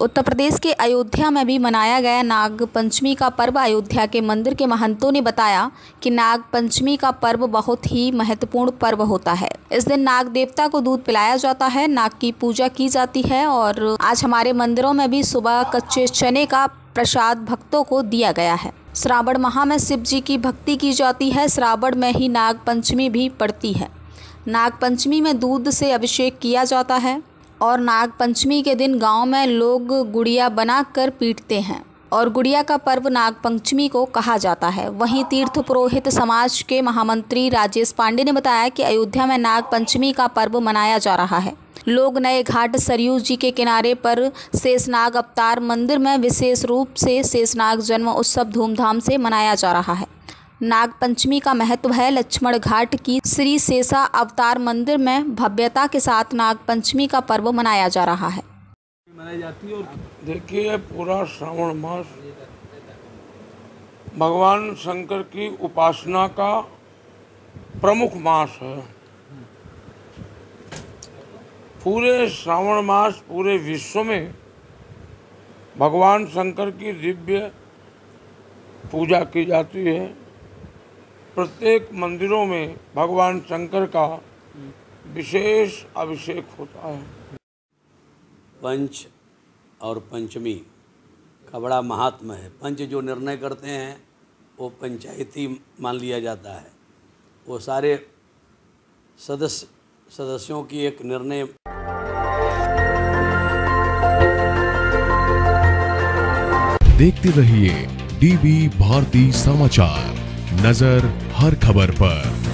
उत्तर प्रदेश के अयोध्या में भी मनाया गया नाग पंचमी का पर्व। अयोध्या के मंदिर के महंतों ने बताया कि नाग पंचमी का पर्व बहुत ही महत्वपूर्ण पर्व होता है। इस दिन नाग देवता को दूध पिलाया जाता है, नाग की पूजा की जाती है और आज हमारे मंदिरों में भी सुबह कच्चे चने का प्रसाद भक्तों को दिया गया है। श्रावण माह में शिव जी की भक्ति की जाती है। श्रावण में ही नाग पंचमी भी पड़ती है। नाग पंचमी में दूध से अभिषेक किया जाता है और नाग पंचमी के दिन गांव में लोग गुड़िया बनाकर पीटते हैं और गुड़िया का पर्व नाग पंचमी को कहा जाता है। वहीं तीर्थ पुरोहित समाज के महामंत्री राजेश पांडे ने बताया कि अयोध्या में नाग पंचमी का पर्व मनाया जा रहा है। लोग नए घाट सरयू जी के किनारे पर शेषनाग अवतार मंदिर में विशेष रूप से शेषनाग जन्म उत्सव धूमधाम से मनाया जा रहा है। नाग पंचमी का महत्व है। लक्ष्मण घाट की श्री शेषा अवतार मंदिर में भव्यता के साथ नाग पंचमी का पर्व मनाया जा रहा है। मनाई जाती है। और देखिए, पूरा श्रावण मास भगवान शंकर की उपासना का प्रमुख मास है। पूरे श्रावण मास पूरे विश्व में भगवान शंकर की दिव्य पूजा की जाती है। प्रत्येक मंदिरों में भगवान शंकर का विशेष अभिषेक होता है। पंच और पंचमी का बड़ा महात्मा है। पंच जो निर्णय करते हैं वो पंचायती मान लिया जाता है। वो सारे सदस्यों की एक निर्णय। देखते रहिए डीवी भारती समाचार, नजर हर खबर पर।